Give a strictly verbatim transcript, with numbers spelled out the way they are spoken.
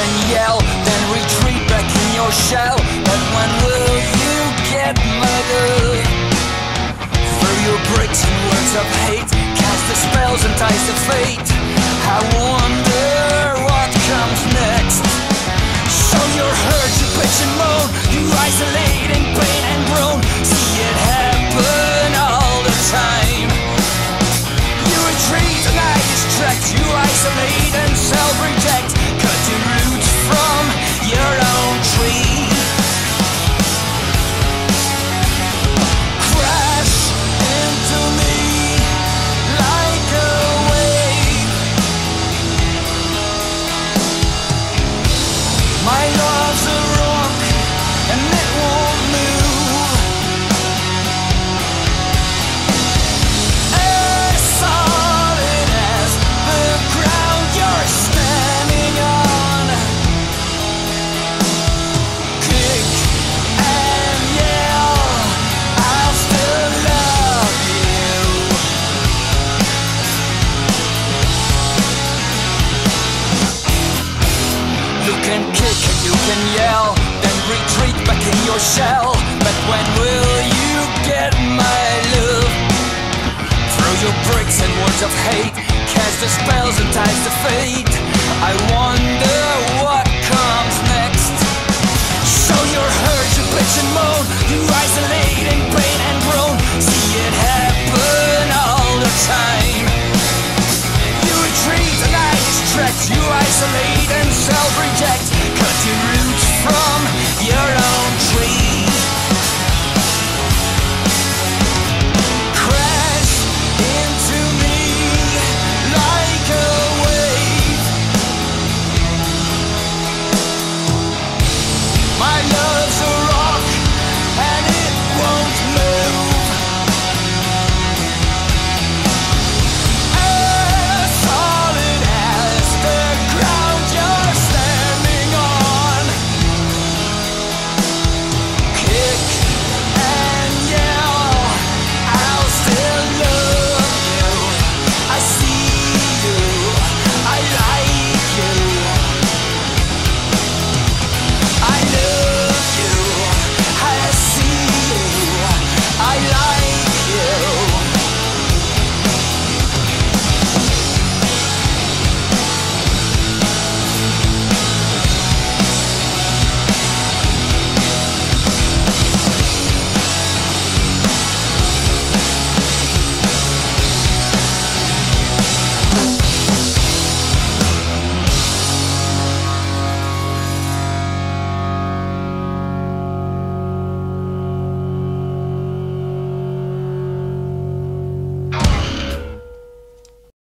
can yell, then retreat back in your shell. But when will you get my love? Through your bricks and words of hate, cast the spells and ties of fate. I wonder what comes next. So you're hurt, you bitch and moan, you isolate in pain and groan. See it happen all the time. You retreat and I distract, you isolate and self-reject. Cut your roots from your own tree. Crash into me like a wave. My love's a rock and it won't move. As solid as the ground you're standing on. Kick and yell, I'll still love you. You can kick and you can yell, then retreat back in your shell. But when will you get my love? Throw your bricks and words of hate, cast the spells and ties the fate. I want